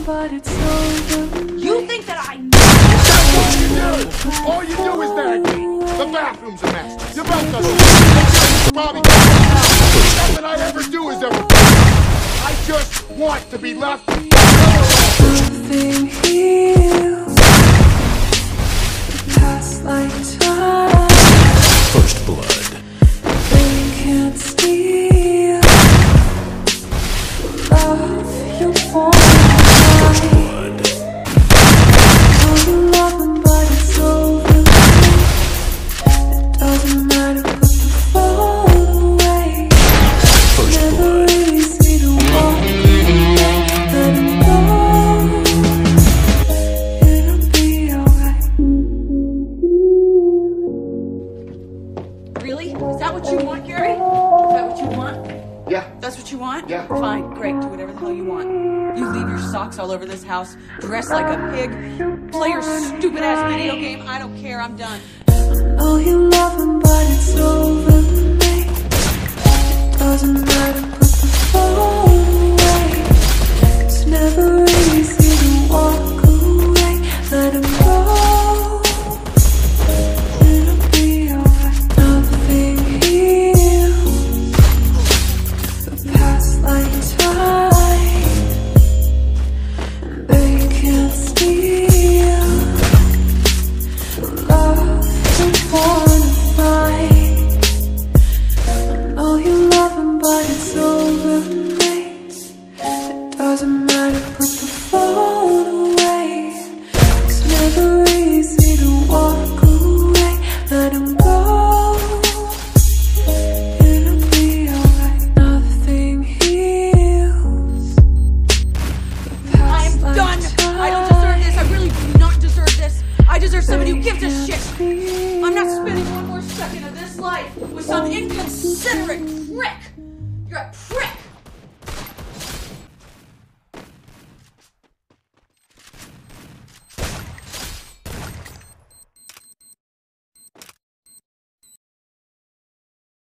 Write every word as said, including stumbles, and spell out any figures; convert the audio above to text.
but it's over. You think that I know? That's all you do! All you do is nag me. The bathroom's a mess. Your belt doesn't work. Bobby, nothing I ever do is ever I just want to be left alone. Nothing heals the past like time. First blood. They can't steal the love you want. First blood. Oh, you love them, but it's over. It doesn't matter, put the phone away. First Never blood. easy to walk away. Let 'em go. It'll be alright. Really? Is that what you want, Gary? Is that what you want? Yeah. That's what you want? Yeah. Fine, great. Do whatever the hell you want. You leave your socks all over this house, dress like a pig, play your stupid ass video game. I don't care. I'm done. Oh, you love him, but it's over, mate. It doesn't matter, put the phone away. It's never easy to walk away. Let him go. It'll be alright. Nothing heals the past like time. They can't steal love you wanna find. I know you love him, but it's over, mate. It doesn't matter, put the phone away. It's never easy to walk away. Let him go. It'll be alright. Nothing heals the past I'm like done. time. I don't deserve this. I really do not deserve this. I deserve somebody who gives a shit. I'm not spending one more second of this life with some inconsiderate prick. You're a prick.